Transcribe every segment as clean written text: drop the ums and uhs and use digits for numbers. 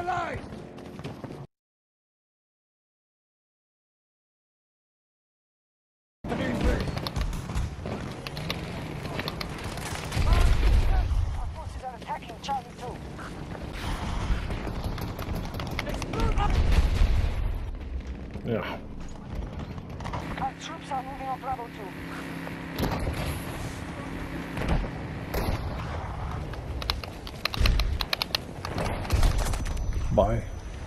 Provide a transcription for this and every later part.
Yeah. Our troops are moving on Bravo 2. Bye.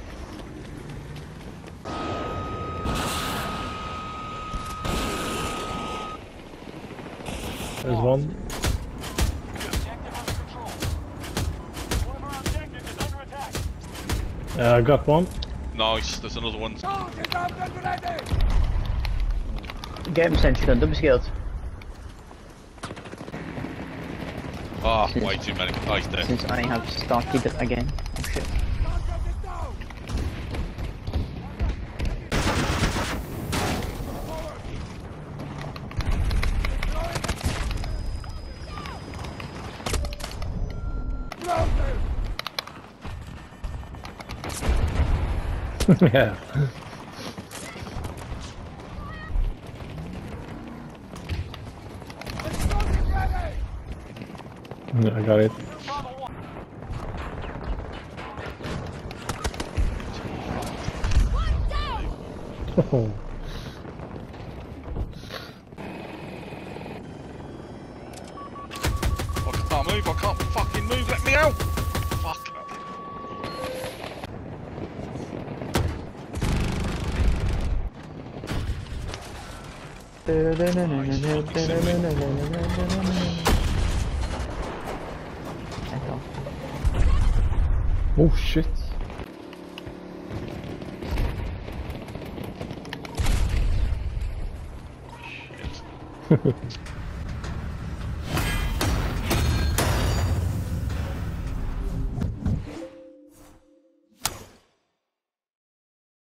There's one. I got one. Nice, there's another one. Game sentry dan, dubbelschild. Ah, way too many. Oh, he's dead. Since I have started again. Oh shit. Yeah. I got it. Oh. I can't move, I can't fucking move, let me out! Fuck. Oh shit. Shit.